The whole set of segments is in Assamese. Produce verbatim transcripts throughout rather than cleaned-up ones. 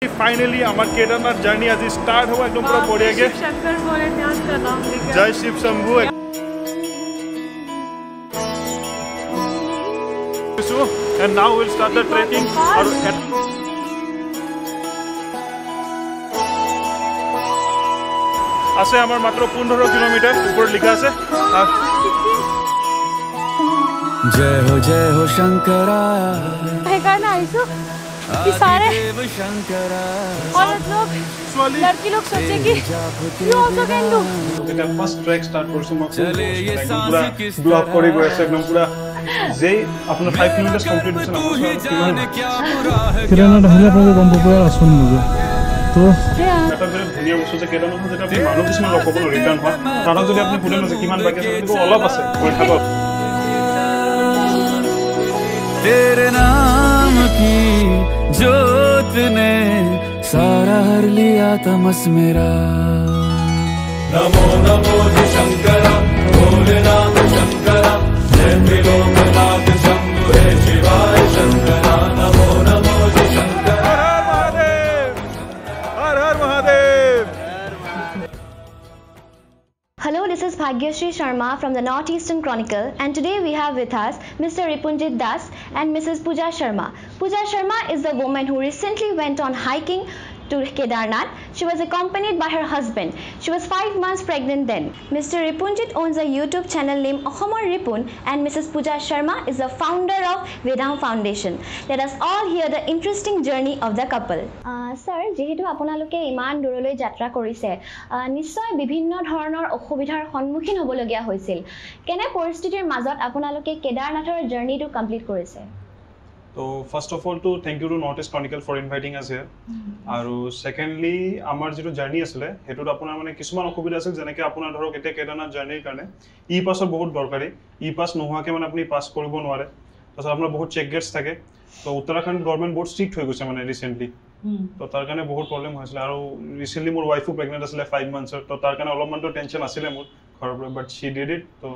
फाइनली हमार केदारनाथ जर्नी आज स्टार्ट हुआ एकदम पूरा बढ़िया के शंकर बोले ध्यान कर रहा हूं जय Shiv Shambhu and now we'll start the trekking और আছে আমার মাত্র पंद्रह किलोमीटर ऊपर लिखा আছে जय हो जय हो शंकरा है करना आइसो कि सारे औरत लोग लड़की लोग सोचे कि यू आल्सो कैन डू এটা ফার্স্ট ট্রেক স্টার্ট করছো মা একদম পুরো ব্লক করে গেছে একদম পুরো যেই আপনার पाँच কিলোমিটার কমপ্লিট হচ্ছে না কেদারনাথ হলে আপনাদের গন্তব্যে আসুন মুজে তো এটা যে ধুনিয়া বস্তু যে কেদারনাথ যেটা আপনি মানুহ কিছুমান লকবল ৰিটাৰ্ণ হয় তারা যদি আপনি পুরো না কিমান বাকি আছে তো অলপ আছে কই থাকক तेरे नाम की जोत ने सारा हर लिया तमस मेरा नमो नमो शंकरा भोलेनाथ शंकरा जय त्रिलोकनाथ शंभु हे शिवाय शंकरा नमो नमो शंकरा हर हर Mahadev Hello, this is Bhagyashree Sharma from the Northeastern Chronicle, and today we have with us Mister Ripunjit Das and Missus Pooja Sharma. Pooja Sharma is the woman who recently went on hiking to Kedarnath. She was accompanied by her husband. She was five months pregnant then. Mister Ripunjit owns a YouTube channel named Ahomar Ripun, and Missus Pooja Sharma is the founder of Vedam Foundation. Let us all hear the interesting journey of the couple. Uh, sir, যেহেতু আপোনালোকে ইমান দূৰলৈ যাত্ৰা কৰিছে, নিশ্চয় বিভিন্ন ধৰণৰ অসুবিধাৰ সন্মুখীন হ'বলগীয়া হৈছিল। কেনে পৰিস্থিতিৰ মাজত আপোনালোকে কেদাৰনাথৰ জাৰ্নিটো কমপ্লিট কৰিছে? So first of all to thank you to Northeast Chronicle for inviting us here. আৰু secondly আমাৰ যেটো জাৰ্নি আছিল হেতুত আপোনাৰ মানে কিছুমান অসুবিধা আছিল যেনেকৈ আপোনাৰ ধৰক এটা কেদাৰনাথ জাৰ্নিৰ কাৰণে ই পাছৰ বহুত দৰকাৰী ই পাছ নোহোৱাকে মানে আপুনি পাছ কৰিব নোৱাৰে তাৰছত আপোনাৰ বহুত চেক গেটছ থাকে তো উত্তৰাখণ্ড গভৰ্ণমেণ্ট বহুত ষ্ট্ৰিক্ট হৈ গৈছে মানে ৰিসেন্টলি তো তাৰ কাৰণে বহুত প্ৰবলেম হৈছিল আৰু ৰিসেন্টলি মোৰ ওয়াইফো প্ৰেগনেন্ট আছিল পাঁচ মান্থছৰ তো তাৰ কাৰণে অলপমান তো টেনচন আছিল মোৰ ঘৰৰ পৰা বাট শি ডিড ইট তো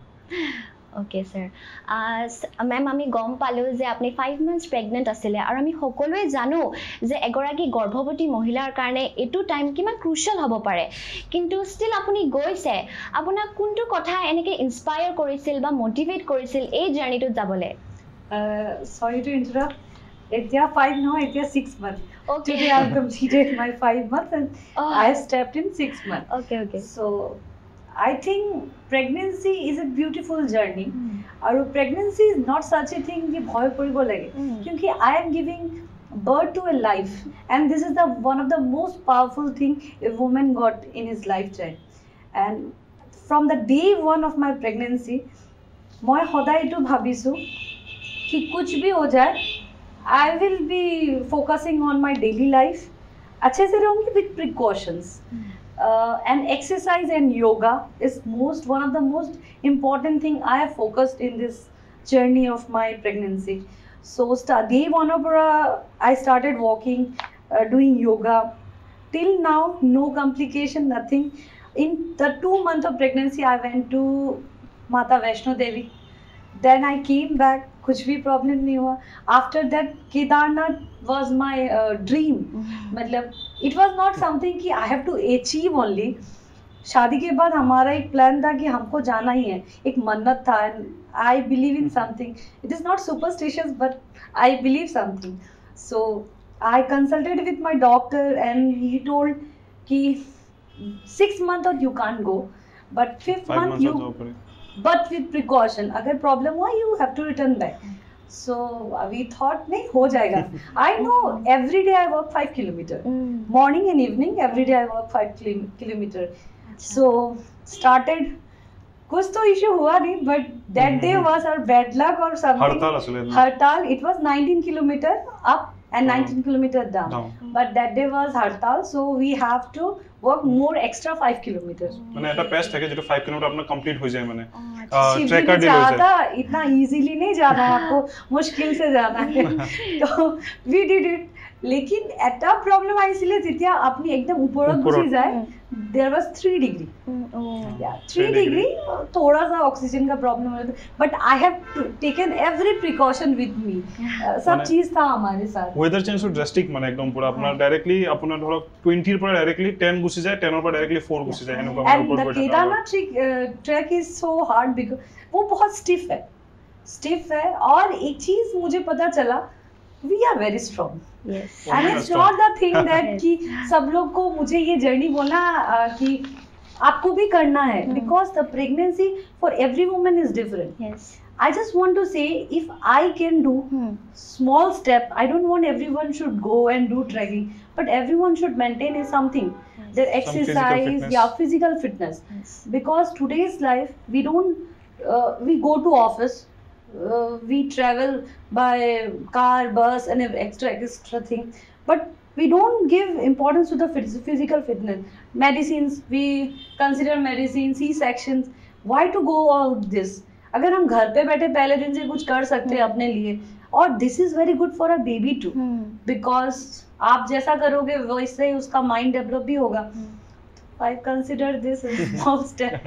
Okay sir. Uh, ma'am আমি গম পালো যে আপনি five months pregnant আছিলে আৰু আমি সকলোৱে জানো যে এগৰাকী গৰ্ভৱতী মহিলাৰ কাৰণে এটো টাইম কিমান ক্ৰুশিয়াল হ'ব পাৰে কিন্তু ষ্টিল আপুনি গৈছে আপোনাক কোনটো কথা এনেকে ইনস্পায়াৰ কৰিছিল বা মোটিভেট কৰিছিল এই জাৰ্নিটো যাবলে sorry to interrupt এতিয়া five no এতিয়া six months okay today I have completed my five months and oh. I have stepped in six months okay okay so I think pregnancy is a beautiful journey. और mm. pregnancy is not such a thing कि भय पड़िबो लगे क्योंकि I am giving birth to a life and this is the one of the most powerful thing a woman got in his lifetime and from the day one of my pregnancy मैं सदाय तो भाबिसु कि कुछ भी हो जाए I will be focusing on my daily life अच्छे से रहूँगी with precautions mm. Uh, and exercise and yoga is most one of the most important thing I have focused in this journey of my pregnancy. So start day one of I started walking, uh, doing yoga. Till now, no complication, nothing. In the two months of pregnancy, I went to Mata Vaishno Devi. Then I came back. कुछ भी problem नहीं हुआ. After that, Kedarnath was my uh, dream. मतलब it was not something कि I have to achieve only. शादी के बाद हमारा एक plan था कि हमको जाना ही है. एक मन्नत था. I believe in something. It is not superstitious, but I believe something. So I consulted with my doctor, and he told कि six months or you can't go, but fifth month you. But with precaution अगर problem हुआ you have to return back so uh, we thought नहीं हो जाएगा I know every day I walk five kilometer mm. morning and evening every day I walk five kilometer so started कुछ तो issue हुआ नहीं but that day was our bad luck or something हड़ताल असले हड़ताल it was nineteen kilometer up and nineteen oh. kilometer down. down but that day was hartal so we have to work more extra five kilometers মানে এটা পেস থাকে যেটা five কিলোমিটার আপনার কমপ্লিট হয়ে যায় মানে ट्रैकर डे हो जाए इतना इजीली नहीं जाना आपको मुश्किल से जाना है तो we did it लेकिन এটা প্রবলেম আইছিলে যেতিয়া আপনি একদম উপৰত গুচি যায় there was three degree yeah three degree थोड़ा सा ऑक्सीजन का प्रॉब्लम है but I have taken every precaution with me सब चीज था हमारे साथ वेदर चेंज तो ड्रास्टिक माने एकदम पूरा अपना डायरेक्टली अपना ধৰক twenty ৰ পৰা ডাইৰেক্টলি ten গুচি যায় ten ৰ পৰা ডাইৰেক্টলি four গুচি যায় এনেকুৱা মানে উপৰ পড়ে Kedarnath trek is so hard because वो बहुत स्टिफ है स्टिफ है और एक चीज मुझे पता चला we are very strong yes and it's not the thing that कि सब लोग को मुझे ये जर्नी बोला कि आपको भी करना है because the pregnancy for every woman is different yes I just want to say if I can do hmm. small step I don't want everyone should go and do trekking but everyone should maintain something yes. their exercise physical yeah physical fitness yes. because today's life we don't uh, we go to office Uh, we travel by car, bus and extra extra thing but we don't give importance to the physical fitness. Medicines, we consider medicine, C-sections. Why to go all this? अगर हम घर पे बैठे पहले दिन से कुछ कर सकते हैं अपने लिए और this is very good for a baby too because आप जैसा करोगे वैसे ही उसका mind develop भी होगा. I consider this as a small step.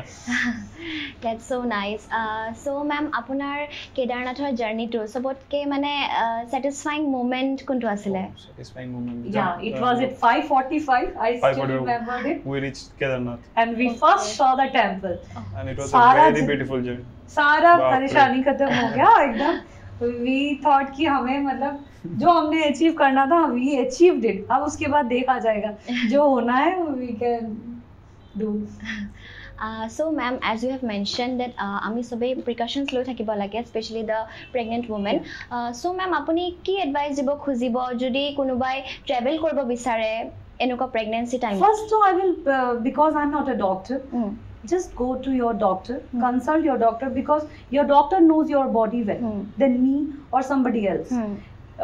That's so nice. Uh, so, ma'am, apunar Kedarnathor journey to sobotke mane uh, satisfying moment kuntu asile? Oh, satisfying moment. Yeah, it uh, was at five forty-five. I still remembered it. We reached Kedarnath. And we okay. first saw the temple. Oh. And it was Sara a very beautiful journey. सारा परेशानी खत्म हो गया एकदम. We thought कि हमें मतलब जो हमने अचीव करना था we achieved it. अब उसके बाद देखा जाएगा जो होना है we can do. Uh, so ma'am, as you have mentioned that ami sobe precautions loi thakibo lage especially the pregnant woman. Uh, so ma'am apuni ki advice dibo khujibo jodi konubai travel koribo bisare enuka pregnancy time? First so I will uh, because I'm not a doctor. Mm. Just go to your doctor, mm. consult your doctor because your doctor knows your body well mm. than me or somebody else. Mm.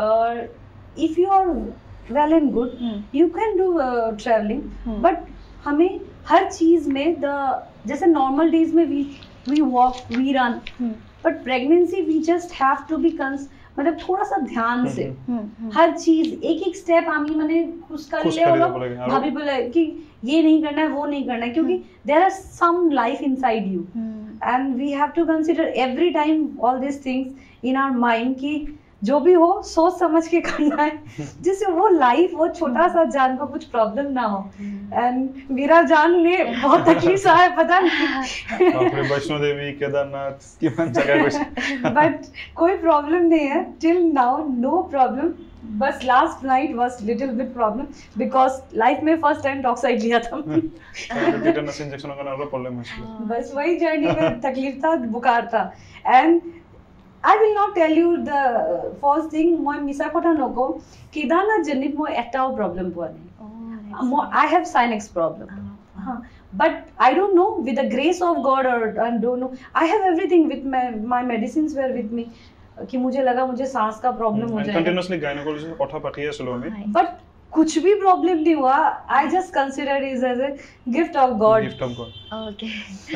Uh, if you are well and good, mm. you can do uh, traveling, mm. but हमें हर चीज में द जैसे नॉर्मल डेज में we we walk we run but pregnancy we just have to be मतलब थोड़ा सा ध्यान से हर चीज एक एक स्टेप आमी मैंने खुश कर ले और भाभी बोले कि ये नहीं करना है वो नहीं करना है क्योंकि there are some life inside you and we have to consider every time all this things in our mind कि जो भी हो सोच समझ के करना है जिससे वो लाइफ वो छोटा सा जान को कुछ प्रॉब्लम ना हो एंड मेरा जान ने बहुत तकलीफ सा है पता नहीं अपने वैष्णो देवी केदारनाथ किमान जगह पे बट कोई प्रॉब्लम नहीं है टिल नाउ नो प्रॉब्लम बस last night was little bit problem because life में फर्स्ट टाइम टॉक्साइड लिया था टिटेनस इंजेक्शन का ना प्रॉब्लम है बस वही जर्नी में तकलीफ था बुखार था and I will not tell you the first thing মই মিছা কথা নকও কেদারনাথ জর্নিত মই এটাও প্রবলেম পোৱা নাই I have sinus problem uh, but I don't know with the grace of God or I don't know I have everything with my my medicines were with me कि मुझे लगा मुझे सांस का प्रॉब्लम हो जाएगा कंटीन्यूअसली गायनेकोलॉजिस्ट से কথা পাতি আছিলো আমি but कुछ भी प्रॉब्लम नहीं हुआ I just consider it as a gift of God gift of God okay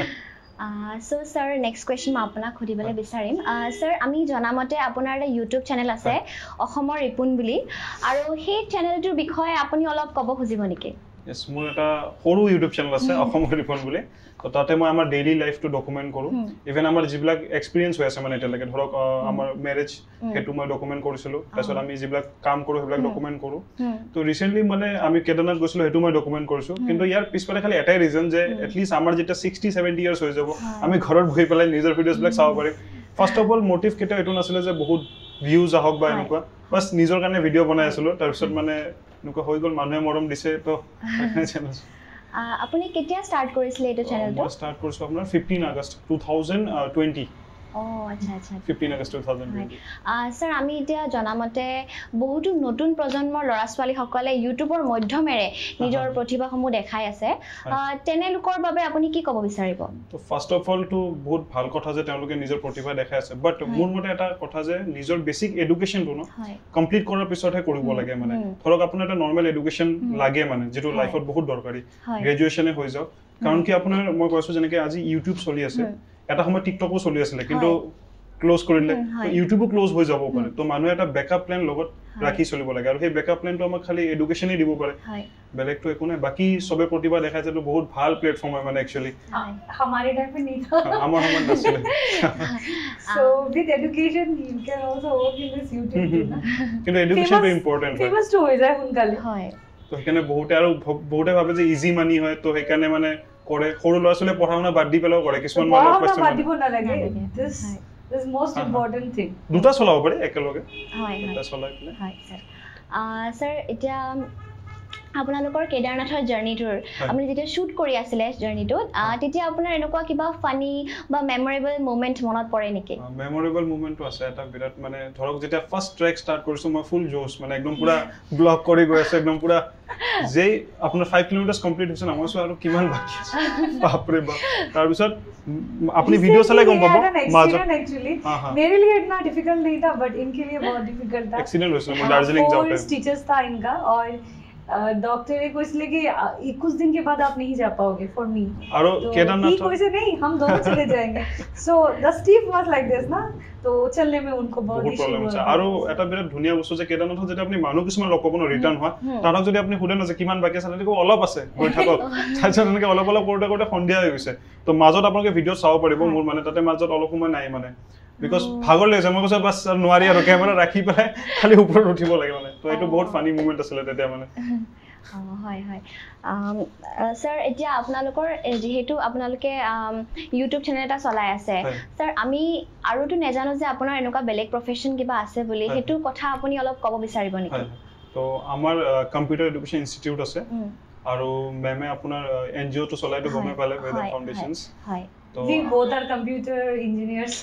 Uh, so sir next question ma apunak khudibole bisarim uh, sir ami jonamote apunar eta YouTube channel ase Ohomor Ripun buli aru he channel tur bikhoye apuni olop kobo khujibo niki yes মোৰ এটা সৰু ইউটিউব চেনেল আছে অসমৰ ৰিপন বুলি তো তাতে মই আমাৰ ডেইলি লাইফটো ডকুমেন্ট কৰো ইভেন আমাৰ যিবিলাক এক্সপেৰিয়েন্স হৈ আছে মানে এতিয়ালৈকে ধৰক আমাৰ মেৰেজ হেতু মই ডকুমেন্ট কৰিছিলো তাৰপিছত আমি যিবিলাক কাম কৰো সেইবিলাক ডকুমেন্ট কৰো তো ৰিসেন্টলি মানে আমি কেদাৰনাথ গৈছিলো হেতু মই ডকুমেন্ট কৰিছো কিন্তু ইয়াৰ পিছফালে খালি এটাই ৰিজন যে এটলিষ্ট আমাৰ যেটা sixty seventy ইয়াৰ্স হৈ যাব আমি ঘৰত বহি পেলাই নিজৰ ভিডিঅ'জ বিলাক চাব পাৰিম ফাৰ্স্ট অফ অল মোটিভ কেটা এটো নাছিলে যে বহুত ভিউজ আহক বা এনেকুৱা বাস নিজৰ কাৰণে ভিডিঅ' বনাই আছিলো তাৰপিছত মানে নুকা হৈ গল মানুহে মৰম দিছে তো চেনেল আপুনি কেতিয়া স্টার্ট কৰিছিলে এটো চেনেলটো মই স্টার্ট কৰিছো আপোনাৰ fifteen আগষ্ট twenty twenty ও আচ্ছা আচ্ছা fifteen আগষ্ট twenty twenty আ স্যার আমি এতিয়া জনামতে বহুত নতুন প্ৰজন্মৰ লৰা ছোৱালী সকলে ইউটিউবৰ মাধ্যমেৰে নিজৰ প্ৰতিভাসমূহ দেখাই আছে তেনে লোকৰ বাবে আপুনি কি ক'ব বিচাৰিব তো ফার্স্ট অফ অল টু বহুত ভাল কথা যে তেওঁলোকে নিজৰ প্ৰতিভা দেখাই আছে বাট মোৰ মতে এটা কথা যে নিজৰ বেসিক এডুকেশনটো ন কমপ্লিট কৰাৰ পিছতহে কৰিব লাগে মানে ধৰক আপোনাৰ এটা নরমাল এডুকেশন লাগে মানে যেটো লাইফত বহুত দৰকাৰী গ্ৰেজুৱেচনে হৈ যাওক কাৰণ কি আপোনাৰ মই কৈছো যেনেকৈ আজি ইউটিউব চলি আছে এটা সময় টিকটকও চলি আছিল কিন্তু ক্লোজ কৰিলে উম, হয়। ইউটিউবো ক্লোজ হৈ যাব পাৰে তো মানুহে এটা বেকআপ প্ল্যান লগত ৰাখি চলিব লাগে আৰু সেই বেকআপ প্ল্যানটো আমাক খালি এডুকেশ্যনই দিব পাৰে হয় বেলেগটো একো নাই বাকি সবে প্ৰতিভা দেখাইছে তো বহুত ভাল প্লেটফৰ্ম হয় মানে একচুয়ালি हमारे टाइम पे नहीं था আমাৰ সময় নাছিলে so with education you can also work in this YouTube too, na? কিন্তু এডুকেশ্যনটো ইম্পৰ্টেন্ট হয় famous to হৈ যায় সোনকালে হয় তো সেইকাৰণে বহুতে আৰু ভ- বহুতে ভাবে যে ইজি মানি হয় তো সেইকাৰণে মানে কৰে সৰু ল'ৰা ছোৱালীয়ে পঢ়া শুনা বাদ দি পেলাও কৰে কিছুমান পঢ়া মানুহ শুনা question বাদ মানে দিব নালাগে নালাগে। this হয়। this is most হা, হা। important thing দুটা চলাব পাৰে একেলগে হয় হয় দুটা চলাই পেলাই হয় স্যাৰ স্যাৰ এতিয়া আপোনালোকৰ কেদাৰনাথৰ জাৰ্নিটোৰ আপুনি যেতিয়া শ্বুট কৰি আছিলে জাৰ্নিটোত তেতিয়া আপোনাৰ এনেকুৱা কিবা ফানি বা মেমৰেবল মোমেন্ট মনত পৰে নেকি মেমৰেবল মোমেন্টটো আছে এটা বিৰাট মানে ধৰক যেতিয়া ফাৰ্ষ্ট ট্ৰেক ষ্টাৰ্ট কৰিছো মই ফুল জোশ মানে একদম পুৰা ব্লক কৰি গৈ আছে একদম পুৰা যেই আপোনাৰ ফাইভ কিলোমিটাৰ কমপ্লিট হৈছে না মই চো আৰু কিমান বাকি আছে বাপৰে বাপ তাৰ পিছত আপুনি ভিডিও চালে গম পাব মাজত एक्चुअली हाँ, हाँ। मेरे लिए इतना डिफिकल्ट नहीं था बट इनके लिए बहुत डिफिकल्ट था एक्सीडेंट हुआ मैं दार्जिलिंग जाते स्टिचेस था इनका और डॉक्टर ने कुछ इसलिए कि अ, कुछ दिन के बाद आप नहीं जा पाओगे फॉर मी और तो केदारनाथ ही कोई से नहीं हम दोनों चले जाएंगे so the steep was like this ना तो चलने में उनको बहुत বহুত इशू প্ৰবলেম हुआ হৈছে था। আৰু এটা বিৰাট ধুনীয়া বস্তু যে কেদাৰনাথত যেতিয়া আপুনি মানুহ কিছুমান লগ পাব ন ৰিটাৰ্ণ হোৱা তাহাঁতক যদি আপুনি সুধে ন যে কিমান বাকী আছে তেনেকৈ অলপ আছে গৈ থাকক তাৰপিছত এনেকৈ অলপ অলপ কৰোঁতে কৰোঁতে সন্ধিয়া হৈ গৈছে তো মাজত আপোনালোকে ভিডিঅ' চাব পাৰিব মোৰ মানে তাতে মাজত অলপ সময় নাই মানে বিকজ ভাগৰ লাগিছে মই কৈছোঁ বাছ আৰু নোৱাৰি আৰু কেমেৰা ৰাখি পেলাই খালি ওপৰত উঠিব লাগে মানে তো এইটো বহুত ফানি মুমেণ্ট আছিলে তেতিয়া মানে হয় হয় স্যাৰ এতিয়া আপোনালোকৰ যেহেতু আপোনালোকে ইউটিউব চেনেল এটা চলাই আছে হয়। স্যাৰ আমি আৰুতো নেজানো যে আপোনাৰ এনেকুৱা বেলেগ প্ৰফেশ্যন কিবা আছে বুলি হয়। সেইটো কথা আপুনি অলপ ক'ব বিচাৰিব নেকি হয় তো আমাৰ কম্পিউটাৰ এডুকেশ্যন ইনষ্টিটিউট আছে উম, আৰু মেমে আপোনাৰ এন জি অ'টো চলাইতো গমে হয়, পালে বেদা হয়, ফাউণ্ডেশ্যনছ হয় তো We both are computer engineers.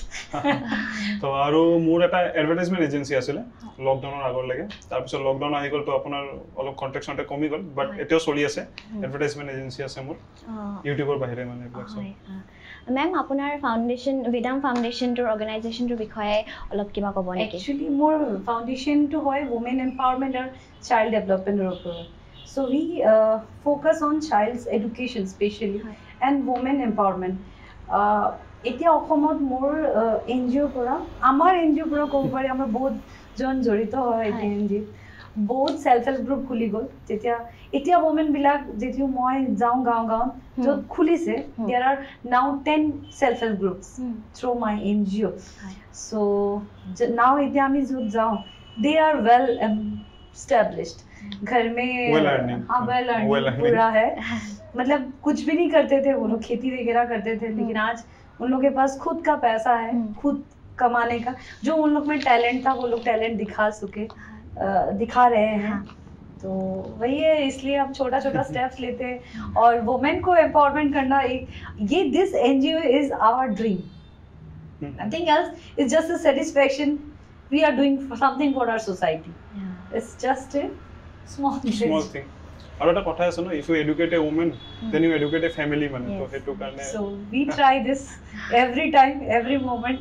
তো আৰু মোৰ এটা এডভাৰটাইজমেণ্ট এজেঞ্চি আছিলে লকডাউনৰ আগলৈকে তাৰপিছত লকডাউন আহি গ'ল তো আপোনাৰ অলপ কণ্টেক্ট চণ্টেক্ট কমি গ'ল বাট হয়। এতিয়াও চলি আছে এডভাৰটাইজমেণ্ট এজেঞ্চি আছে মোৰ অ', ইউটিউবৰ বাহিৰে মানে এইবিলাক চব হয় মেম আপোনাৰ ফাউণ্ডেশ্যন বেদাম ফাউণ্ডেশ্যনটোৰ অৰ্গেনাইজেশ্যনটোৰ বিষয়ে অলপ কিবা ক'ব নেকি Actually, more foundation to hoy women empowerment or child development or so we uh, focus on child's education especially Right. and women empowerment. Uh, এতিয়া অসমত মোৰ এন জি অ'ৰ পৰা আমাৰ এন জি অ'ৰ পৰা ক'ব পাৰি আমাৰ বহুত জন জড়িত হয় এতিয়া এন জি বহুত চেল্ফ হেল্প গ্ৰুপ খুলি গ'ল তেতিয়া এতিয়া womenবিলাক যেতিয়া মই যাওঁ গাঁও গাঁৱত য'ত খুলিছে there are now ten self help groups through my N G অ' হয়। So j- now इतना हम जो जाओ they are well established घर में Well earning. हाँ well earning Well earning. पूरा है मतलब कुछ भी नहीं करते थे वो लोग खेती वगैरह करते थे लेकिन आज उन लोग के पास खुद का पैसा है खुद कमाने का जो उन लोग में टैलेंट था वो लोग टैलेंट दिखा सके अ, दिखा रहे हैं तो वही है इसलिए हम छोटा छोटा स्टेप्स लेते हैं और वुमेन को एम्पावरमेंट करना एक ये this NGO is our dream nothing else it's just a satisfaction we are doing for something for our society it's just a small small thing thing আৰু এটা কথা আছে ন if U educate A women then U educate a family মানে তো Yes. সেইটো কাৰণে so we try this every time every moment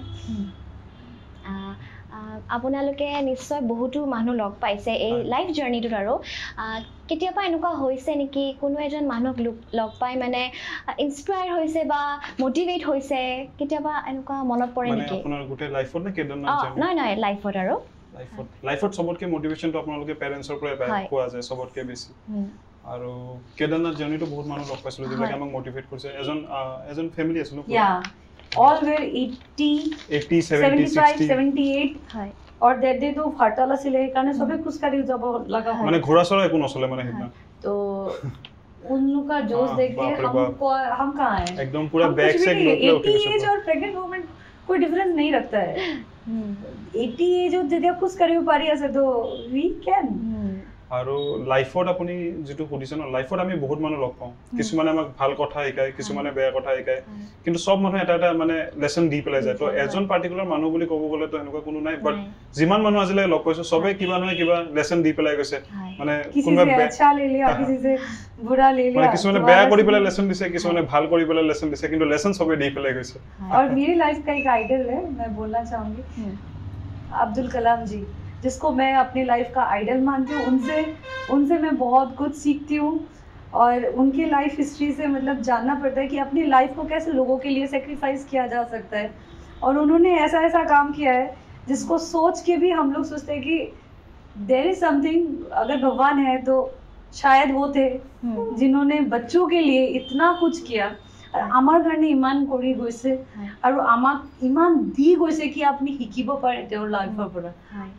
আহ, আহ, আপোনালোকে নিশ্চয় বহুতো মানুহ লগ পাইছে এই হয়। লাইফ জাৰ্নিটোত আৰু আহ, কেতিয়াবা এনেকুৱা হৈছে নেকি কোনো এজন মানুহক লোক- লগ পাই মানে ইনস্পায়াৰ হৈছে বা মটিভেট হৈছে কেতিয়াবা এনেকুৱা মনত পৰে মানে নেকি আপোনাৰ গোটেই লাইফত নে কেদাৰনাথ অঁ জাৰ্নি নহয় নহয় লাইফত আৰু লাইফত লাইফত চবতকে মটিভেশ্যনটো আপোনালোকে পেৰেণ্টছৰ পৰাই পায় হয়। পোৱা যায় চবতকে বেছি উম, আৰু কেদাৰনাথ জাৰ্নিটো বহুত মানুহ লগ পাইছিলোঁ যিবিলাকে হয়। আমাক মটিভেট কৰিছে এজন আহ, এজন ফেমিলি আছিলোঁ yeah all were eighty eighty seventy seventy-five sixty seventy-eight হয় और that day तो फाटल आছিলে সেইকাৰণে সবে খোজকাঢ়ি যাব লগা মানে হয় ঘোঁৰা চৰা একো নচলে মানে সেইদিনা तो उन लोग का जोश हाँ, देख के बाप रे हम बाप। को हम कहाँ हैं একদম পুৰা हम বেগ कुछ भी চেগ नहीं লৈ পেলাই উঠি eighty গৈছে एज और प्रेग्नेंट वुमेन कोई डिफरेंस नहीं रखता है উম, eighty एज और যেতিয়া खुश करियो पारी আছে तो we can উম, আৰু লাইফত আপুনি যিটো সুধিছে ন লাইফত আমি বহুত মানুহ লগ পাওঁ কিছুমানে আমাক ভাল কথা শিকায় কিছুমানে বেয়া কথা শিকায় কিন্তু চব মানুহে এটা এটা মানে লেচন দি পেলাই যায় তো এজন পাৰ্টিকুলাৰ মানুহ বুলি ক'ব গ'লে তো এনেকুৱা কোনো নাই বাট নাই। যিমান মানুহ আজিলৈকে লগ পাইছো চবে কিবা নহয় কিবা লেচন দি পেলাই গৈছে হয়। মানে किसी কোনোবাই से বেয়া अच्छा ले लिया किसी से बुरा ले মানে लिया কিছুমানে दोबारा বেয়া কৰি से- পেলাই লেচন দিছে কিছুমানে ভাল কৰি পেলাই লেচন দিছে কিন্তু লেচন চবে দি পেলাই গৈছে और मेरी लाइफ का एक आइडल है मैं बोलना चाहूंगी हम्म। अब्दुल कलाम जी जिसको मैं अपनी लाइफ का आइडल मानती हूँ उनसे उनसे मैं बहुत कुछ सीखती हूँ और उनकी लाइफ हिस्ट्री से मतलब जानना पड़ता है कि अपनी लाइफ को कैसे लोगों के लिए सेक्रीफाइस किया जा सकता है और उन्होंने ऐसा ऐसा काम किया है जिसको सोच के भी हम लोग सोचते हैं कि देयर इज समथिंग, अगर भगवान है तो शायद वो थे जिन्होंने बच्चों के लिए इतना कुछ किया। और आमार कारणे इमान কৰি গৈছে আৰু আমাক ইমান দি গৈছে কি আপুনি শিকিব পাৰে তেওঁৰ লাইফৰ পৰা।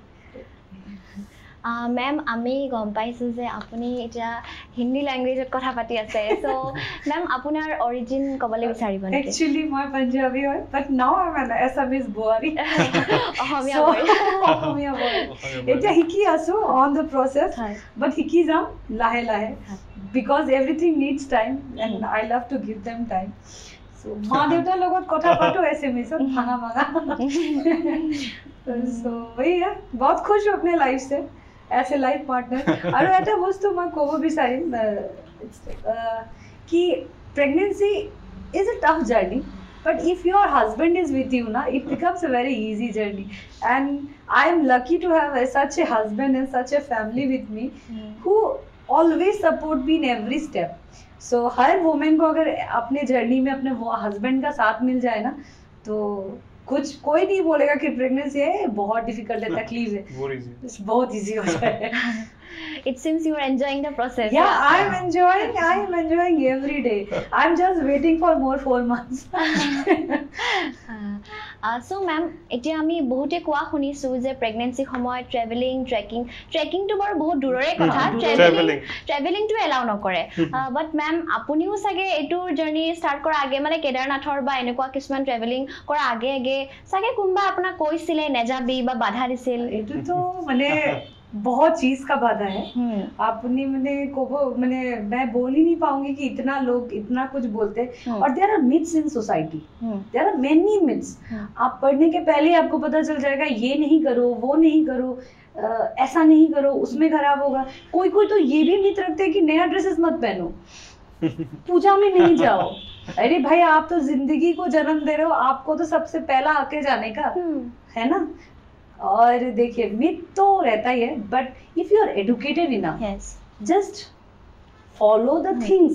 মেম আমি গম পাইছোঁ যে আপুনি এতিয়া হিন্দী লেংগুৱেজত কথা পাতি আছে, চ' মেম আপোনাৰ অৰিজিন ক'বলৈ বিচাৰিব নেকি? একচুৱেলি মই পাঞ্জাবী হয়, but now I am Assamese বোৱাৰী। অসমীয়া অসমীয়া বোৱাৰী এতিয়া শিকি আছোঁ, অন দ্য প্ৰচেছ, বাট শিকি যাম লাহে লাহে, because everything needs time and I love to give them time. So' মা দেউতাৰ লগত কথা পাতো এছামিজত ভাঙা ভাঙা। চ' ভैया बहुत खुश हूँ अपने लाइफ से, ऐसे लाइफ पार्टनर। और এটা বস্তু মই ক'ব বিচাৰিম कि pregnancy is a tough journey, but if your husband is with you na, it becomes a very easy journey, and I am lucky to have a, such a husband and such a family with me mm. who always support me in every step. So her woman को अगर अपने जर्नी में अपने हस्बैंड का साथ मिल जाए ना, तो कुछ कोई नहीं बोलेगा कि प्रेगनेंसी है बहुत डिफिकल्ट है, तकलीफ है, बहुत इजी हो जाए। It seems you are enjoying the process. Yeah, I am enjoying. I am enjoying every day. I am just waiting for more four months. uh, so, ma'am, এতিয়া আমি বহুতে কোৱা শুনিছো যে প্ৰেগনেন্সি সময়ত ট্ৰেভেলিং, ট্ৰেকিং, ট্ৰেকিংটো বাৰু বহুত দূৰৰে কথা, ট্ৰেভেলিং ট্ৰেভেলিংটো এলাউ নকৰে। বাট মেম আপুনিও চাগে এইটো জাৰ্নি ষ্টাৰ্ট কৰা আগে, মানে কেদাৰনাথৰ বা এনেকুৱা কিছুমান ট্ৰেভেলিং কৰা আগে আগে চাগে কোনোবা আপোনাক কৈছিলে নেযাবি বা বাধা দিছিল? এইটোতো মানে बहुत चीज का बाधा है। आपने मैंने को मैंने मैं बोल ही नहीं पाऊंगी कि इतना लोग इतना कुछ बोलते हैं, और there are myths in society, there are many myths. आप पढ़ने के पहले आपको पता चल जाएगा ये नहीं करो, वो नहीं करो, आ, ऐसा नहीं करो, उसमें खराब होगा। कोई कोई तो ये भी मिथ रखते हैं कि नया ड्रेसेस मत पहनो, पूजा में नहीं जाओ। अरे भाई आप तो जिंदगी को जन्म दे रहे हो, आपको तो सबसे पहला आके जाने का है ना। और देखिए मिथ तो रहता ही है, but if you are educated enough, just follow the things.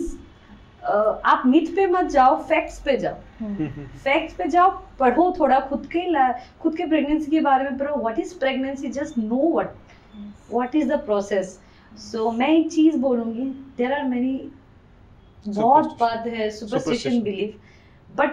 आप मिथ पे मत जाओ, फैक्ट्स पे जाओ। फैक्ट्स पे जाओ, पढ़ो थोड़ा, खुद के खुद के प्रेगनेंसी के बारे में पढ़ो। What is pregnancy, just know what what is the process. So मैं एक चीज बोलूंगी, देयर आर मेनी बहुत बात है सुपरस्टिशन बिलीफ, बट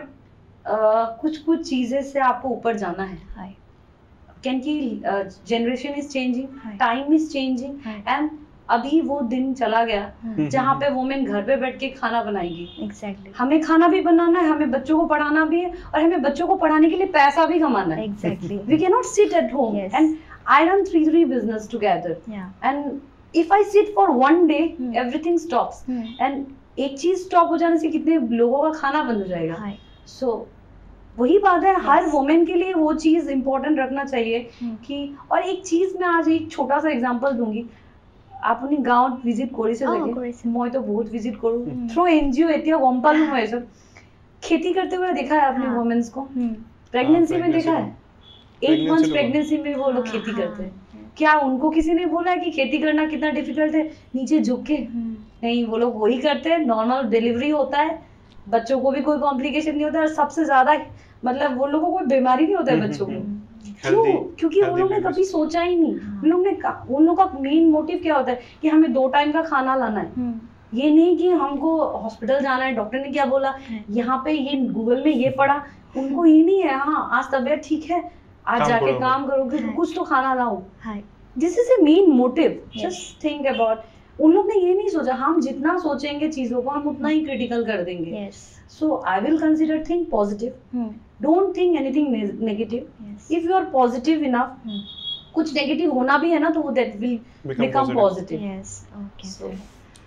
कुछ कुछ चीजें से आपको ऊपर जाना है, क्योंकि generation is changing, time is changing, and अभी वो दिन चला गया जहाँ पे वुमेन घर पे बैठ के खाना बनाएगी। Exactly exactly. हमें खाना भी बनाना है, हमें बच्चों को पढ़ाना भी है, और हमें बच्चों को पढ़ाने के लिए पैसा भी कमाना है। Exactly we can not sit at home, and I run three three business together, and if I sit for one day everything stops, and एक चीज स्टॉप हो जाने से कितने लोगों का खाना बंद हो जाएगा। सो so, वही बात है, yes. हर वुमेन के लिए वो चीज इम्पोर्टेंट रखना चाहिए hmm. कि, और एक चीज मैं आज एक छोटा सा एग्जांपल दूंगी। आपने गांव विजिट কৰিছে জাগে, মই तो बहुत विजिट करू थ्रू एनजीओ, এতিয়া গম পালো মই सब खेती करते हुए देखा है आपने वुमेन्स को, प्रेगनेंसी में देखा है, एट मंथ्स प्रेगनेंसी में वो लोग खेती करते हैं। क्या उनको किसी ने बोला है कि खेती करना कितना डिफिकल्ट है, नीचे झुक के? नहीं, वो लोग वही करते हैं, नॉर्मल डिलीवरी होता है, बच्चों को भी कोई कॉम्प्लिकेशन नहीं होता है, और सबसे ज्यादा मतलब वो लोगों को कोई बीमारी नहीं होता है बच्चों को। क्यों? क्योंकि उन लोगों ने कभी सोचा ही नहीं। उन लोगों ने उन लोगों का मेन मोटिव क्या होता है कि हमें दो टाइम का खाना लाना है, ये नहीं कि हमको हॉस्पिटल जाना है, डॉक्टर ने क्या बोला, यहाँ पे ये गूगल में ये पढ़ा, उनको ये नहीं है हाँ आज तबीयत ठीक है, आज जाके काम करोगे, कुछ तो खाना लाओ। This is a main motive, just think about. उन लोग ने ये नहीं सोचा, हम जितना सोचेंगे चीजों को हम उतना ही क्रिटिकल कर देंगे। So I will consider think positive, don't think anything negative. If you are positive enough, कुछ नेगेटिव होना भी है ना तो वो that will become positive. Yes, okay.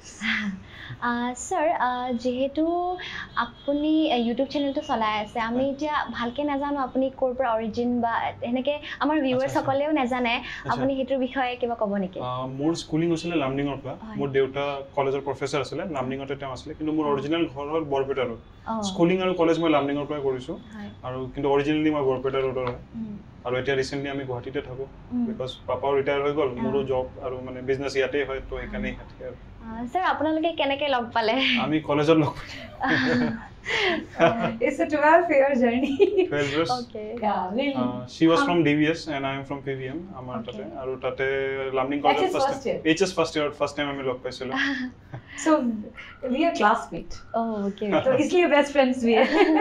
Sir যেহেতু আপুনি ইউটিউব চেনেলটো চলাই আছে, আমি এতিয়া ভালকে নাজানো আপুনি ক'ৰ পৰা অৰিজিন বা এনেকে আমাৰ ভিউৱাৰসকলেও নাজানে, আপুনি সেইটোৰ বিষয়ে কিবা ক'ব নেকি? মোৰ স্কুলিং হৈছিলে লামডিঙৰ পৰা। মোৰ দেউতা কলেজৰ প্ৰফেছৰ আছিলে, লামডিঙতে তেওঁ আছিলে, কিন্তু মোৰ অৰিজিনেল ঘৰ হ'ল বৰপেটা ৰোড। স্কুলিং আৰু কলেজ মই লামডিঙৰ পৰাই কৰিছোঁ, আৰু কিন্তু অৰিজিনেলি মই বৰপেটা ৰোডৰ হয়। আৰু এতিয়া ৰিসেন্টলি আমি গুৱাহাটীতে থাকো, বিকজ পাপাও ৰিটায়াৰ হৈ গ'ল, মোৰো জব আৰু মানে বিজনেছ ইয়াতে হয়, তো সেইকাৰণে ইয়াতে আৰু। স্যার আপোনালোকে কেনেকে লগ পালে? আমি কলেজত লগ পাইছো। It's a twelve year journey. twelve years. Okay. Yeah, really. Uh, she was from D V S and I am from P V M. Amar tate aru tate Lamning college H S first year. H S first year first time ami log paisilo. So we are classmates. Oh, okay. So इसलिए best friends भी है.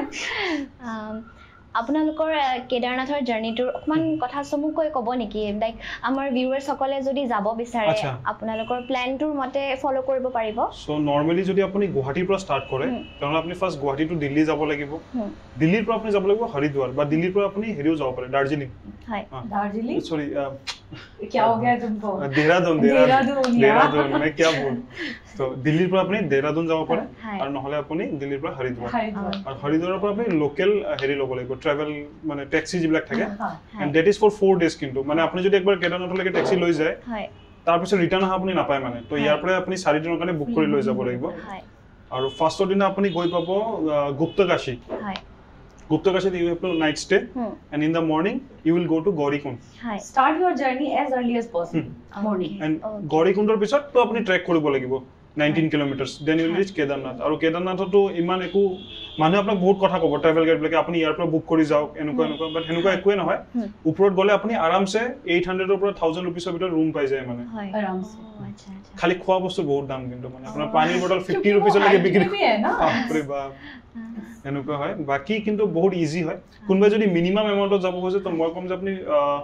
um, আপোনালোকৰ কেদাৰনাথৰ জাৰ্নিটোৰ অকমান কথা চমুকৈ ক'ব নেকি লাইক আমাৰ ভিউৱাৰ্ছ সকলে যদি যাব বিচাৰে আপোনালোকৰ প্ল্যানটোৰ মতে ফলো কৰিব পাৰিব সো নরমালি যদি আপুনি গুৱাহাটীৰ পৰা ষ্টাৰ্ট কৰে তেনলে আপুনি ফাৰ্স্ট গুৱাহাটী টু দিল্লী যাব লাগিব দিল্লীৰ পৰা আপুনি যাব লাগিব হৰিদ্বাৰ বা দিল্লীৰ পৰা আপুনি হেৰিও যাব পাৰে দাৰ্জিলিং হয় दार्जिलिंग सॉरी क्या हो गया तुमको देहरादून देहरादून देहरादून मैं क्या बोल तो दिल्लीर পৰা আপুনি দেহৰাদুন যাব পাৰে আৰু নহলে আপুনি দিল্লীৰ পৰা হৰিদ্বাৰ আৰু হৰিদ্বাৰৰ পৰা আপুনি লোকেল হেৰি ল'ব লাগিব ট্ৰেভেল মানে ট্যাক্সি যিবিলাক থাকে and that is for four days কিন্তু মানে আপুনি যদি একবাৰ কেদাৰনাথলৈকে ট্যাক্সি লৈ যায় হয় তাৰ পিছত ৰিটাৰ্ন অহা আপুনি নাপায় মানে তো ইয়াৰ পৰা আপুনি চাৰি দিনৰ কাৰণে বুক কৰি লৈ যাব লাগিব হয় আৰু ফাৰ্ষ্টৰ দিনা আপুনি গৈ পাব গুপ্তকাশী হয় Guptakashi, you have to night stay, hmm. and in the morning you will go to Gaurikund. Hi. Start your journey as early as possible. Hmm. Morning. And Okay. Gaurikundor pisot to apni trek koribo lagibo nineteen kilometers. Then you will reach Kedarnath. Aru Kedarnath to iman eku manu apnak bahut kotha kobo travel guide blake apni yar pora book kori jao enuko enuko but henuko ekue nohoy. Uprot gole apni aram se eight hundred or one thousand rupees bitor room pai jay mane. आराम से আচ্ছা আচ্ছা খালি খোৱা বস্তু বহুত দাম কিন্তু মানে আপোনাৰ পানীৰ বটল fifty rupees লৈকে বিক্ৰী है ना বাপৰে বাপ এনেকুৱা হয় বাকি কিন্তু বহুত ইজি হয় কোনবা যদি মিনিমাম এমাউন্টত যাব খোজে তো মই কম যে আপুনি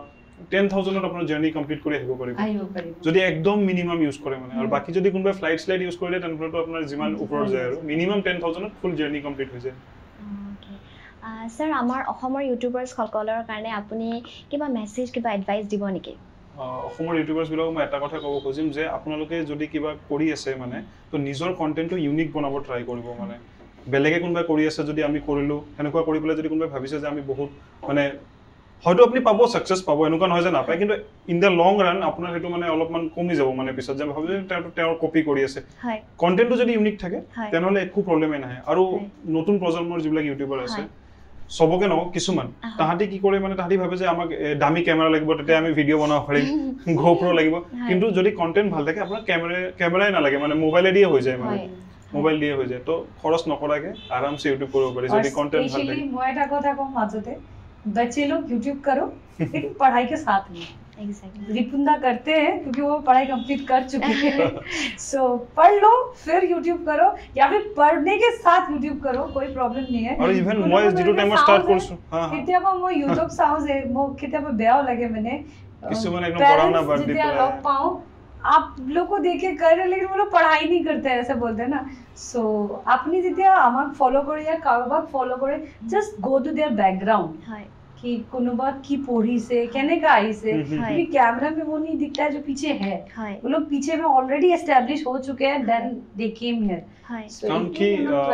ten thousand ত আপোনাৰ জাৰ্নি কমপ্লিট কৰি আহিব পাৰিব आइयो करीब যদি একদম মিনিমাম ইউজ কৰে মানে আৰু বাকি যদি কোনবা ফ্লাইট স্লাইড ইউজ কৰিলে তেনফলে তো আপোনাৰ যিমান ওপৰত যায় আৰু মিনিমাম ten thousand ত ফুল জাৰ্নি কমপ্লিট হৈ যায় ওকে স্যার আমাৰ অসমৰ ইউটিউবাৰ্ছ সকলৰ কাৰণে আপুনি কিবা মেছেজ কিবা এডভাইস দিব নেকি অসমৰ ইউটিউবাৰ্ছ বিলাক মই এটা কথা ক'ব খুজিম যে আপোনালোকে যদি কিবা কৰি আছে মানে তো নিজৰ কন্টেন্টটো ইউনিক বনাব ট্ৰাই কৰিব মানে বেলেগে কোনবা কৰি আছে যদি আমি কৰিলো এনেকুৱা কৰি পেলাই যদি কোনবা ভাবিছে যে আমি বহুত মানে হয়তো আপুনি পাব সাকসেস পাব এনেকুৱা নহয় যে নাপায় কিন্তু ইন দা লং ৰান আপোনাৰ হেতু মানে অলপমান কমি যাব মানে পিছত যে ভাবে তেওঁ তেওঁৰ কপি কৰি আছে হয় কন্টেন্টটো যদি ইউনিক থাকে তেনহলে একো প্ৰবলেমে নাই আৰু নতুন প্ৰজন্মৰ যিবিলাক ইউটিউবাৰ আছে সবকে ন কিছুমান তাহাঁতি কি কৰে মানে তাহাঁতি ভাবে যে আমাক দামি ক্যামেৰা লাগিব তেতিয়া আমি ভিডিও বনাব পাৰিম GoPro লাগিব কিন্তু যদি কন্টেন্ট ভাল থাকে আপোনাৰ ক্যামেৰা ক্যামেৰাই নালাগে মানে মোবাইলে দিয়ে হৈ যায় মানে মোবাইল দিয়ে হৈ যায় তো খৰচ নকৰাকে আৰামসে ইউটিউব কৰিব পাৰি যদি কন্টেন্ট ভাল থাকে মই এটা কথা কম মাজতে बच्चे लोग यूट्यूब करो लेकिन पढ़ाई के साथ में एग्जैक्टली रिपुंदा करते हैं क्योंकि वो पढ़ाई कंप्लीट कर चुके हैं सो पढ़ लो फिर यूट्यूब करो या फिर पढ़ने के साथ यूट्यूब करो कोई प्रॉब्लम नहीं है और इवन মই যেটো টাইমত স্টার্ট কৰিছো হা কেতিয়াবা মই ইউটিউব চাও যে মোক কেতিয়াবা বেয়াও লাগে মানে কিছুমান একদম পঢ়াও না বাদ দি পেলাই লগ পাও आप लोग को देख के कर रहे लेकिन वो लोग पढ़ाई नहीं करते ऐसे बोलते हैं ना सो अपनी जितना আমাক ফলো করে या কারবাক ফলো করে just go to there background হয় कि कोनोबा की पढ़ी से कहने का आई से क्योंकि कैमरा में वो नहीं दिखता है जो पीछे है হয় वो लोग पीछे में ऑलरेडी एस्टैब्लिश हो चुके हैं देन दे केम हियर হয় কাৰণ কি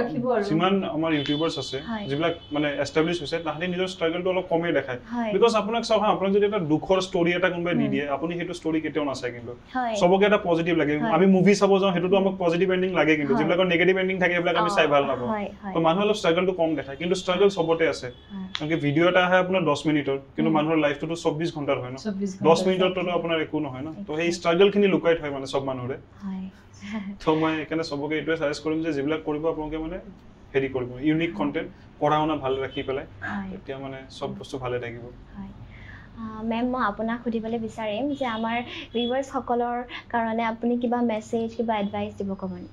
যিমান আমাৰ ইউটিউবাৰ্ছ আছে যিবিলাক মানে এস্টাবলিশ হৈছে তাহাঁতি নিজৰ ষ্ট্ৰাগলটো অলপ কমে দেখায় বিকজ আপোনাক চাওক আপোনাক যদি এটা দুখৰ ষ্টৰী এটা কোনোবাই দি দিয়ে আপুনি সেইটো ষ্টৰী কেতিয়াও নাচায় কিন্তু সবকে এটা পজিটিভ লাগে আমি মুভি চাব যাওঁ সেইটোতো আমাক পজিটিভ এণ্ডিং লাগে কিন্তু যিবিলাকৰ নেগেটিভ এণ্ডিং থাকে সেইবিলাক আমি চাই ভাল নাপাওঁ তো মানুহে অলপ ষ্ট্ৰাগলটো কম দেখায় কিন্তু ষ্ট্ৰাগল সবতে আছে কাৰণ ভিডিঅ' এটা আহে আপোনাৰ দহ মিনিটৰ কিন্তু মানুহৰ লাইফটোতো চৌব্বিছ ঘণ্টাৰ হয় ন দহ মিনিটতো আপোনাৰ একো নহয় ন তো সেই ষ্ট্ৰাগলখিনি লুকাই থয় মানে সব মানুহৰে তো মই এখানে সবকে এইটোৱে সাজেষ্ট কৰিম যে যিবিলাক কৰিব আপোনালোকে মানে হেৰি কৰিব ইউনিক কন্টেন্ট পঢ়া শুনা ভাল ৰাখি পেলাই তেতিয়া মানে সব বস্তু ভালে থাকিব মেম মই আপোনাক সুধিবলৈ বিচাৰিম যে আমাৰ ভিউৱাৰ্ছ সকলৰ কাৰণে আপুনি কিবা মেছেজ কিবা এডভাইস দিব ক'বনি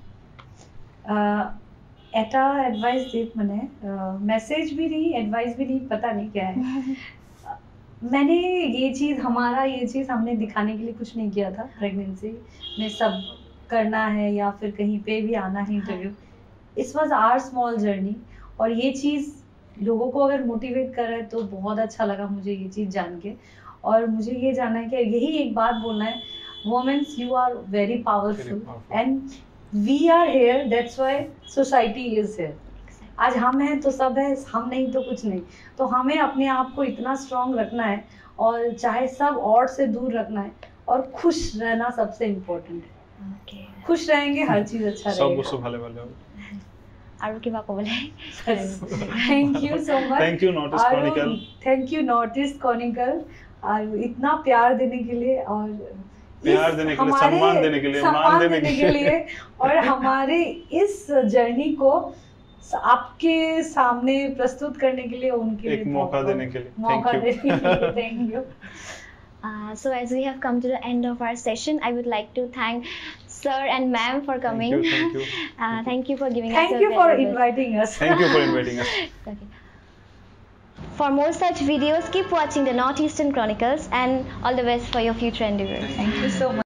এটা एडवाइस दे मैंने मैसेज भी नहीं एडवाइस भी नहीं पता नहीं क्या है मैंने ये चीज़ हमारा ये चीज़ हमने दिखाने के लिए कुछ नहीं किया था प्रेगनेंसी में सब करना है या फिर कहीं पे भी आना है इंटरव्यू इस वाज आवर स्मॉल जर्नी और ये चीज़ लोगों को अगर मोटिवेट कर रहा है तो बहुत अच्छा लगा मुझे ये चीज़ जान के और मुझे ये जानना है कि यही एक बात बोलना है women's you are very powerful and we are here that's why society is here आज हम हैं तो सब है हम नहीं तो कुछ नहीं तो हमें अपने आप को इतना स्ट्रांग रखना है और चाहे सब और से दूर रखना है और खुश रहना सबसे इम्पोर्टेंट है ओके खुश रहेंगे हर चीज अच्छा सब रहेगा বস্তু ভালে ভালে হবে আৰু কিবা ক'বলৈ thank you so much thank you Northeast Chronicle thank you Northeast Chronicle और इतना प्यार देने के लिए और प्यार देने के लिए सम्मान देने के लिए मान देने के लिए और हमारे इस जर्नी को आपके सामने प्रस्तुत करने के लिए, उनके एक मौका देने के लिए मौका देने के लिए thank you. Uh, so as we have come to the end of our session, I would like to thank sir and ma'am for coming. Thank you, thank you. Uh, thank you for giving Thank us. Thank you for inviting us. Thank you for inviting us. Okay. For more such videos, keep watching the Northeastern Chronicles, and all the best for your future endeavors. Thank you so much.